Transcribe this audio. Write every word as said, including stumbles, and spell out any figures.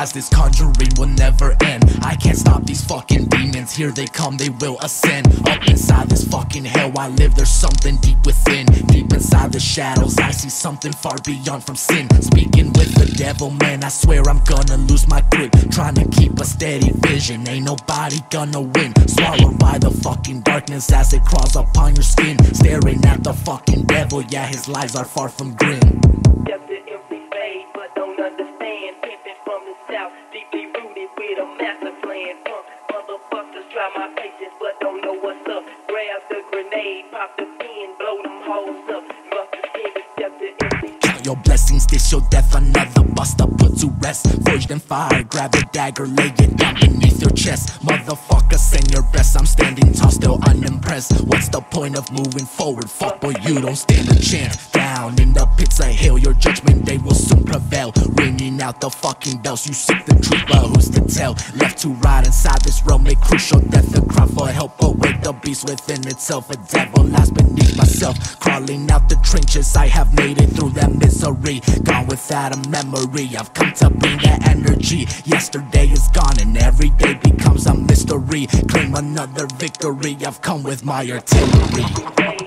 cause this conjuring will never end. I can't stop these fucking demons, here they come, they will ascend. Up inside this fucking hell I live, there's something deep within. Deep inside the shadows, I see something far beyond from sin. Speaking with the devil, man, I swear I'm gonna lose my grip. Trying to keep a steady vision, ain't nobody gonna win. Swallowed by the fucking darkness as it crawls upon your skin. Staring at the fucking devil, yeah, his lies are far from grim. Just an empty fade, but don't understand. Pimping from the south, deeply rooted with a master plan. Punk motherfuckers try my patience, but don't know what's up. Grab the grenade, pop the pin, blow them hoes up. Must have seen it's just an empty. Count your blessings, this your death, another bust up put to rest. Forged in fire, grab the dagger, lay it down beneath your chest. Motherfucker, send your best, I'm standing tall, still unimpressed. What's the point of moving forward? Fuck boy, you don't stand a chance. Down in the pits of hell, your judgment day will soon prevail. Ringing out the fucking bells, you seek the truth, but who's to tell? Left to right inside this realm, make crucial death a cry for help. Awake the beast within itself, a devil lies beneath myself. Crawling out the trenches, I have made it through that misery. Gone without a memory, I've come to bring that energy. Yesterday is gone and every day becomes a mystery. Claim another victory, I've come with my artillery.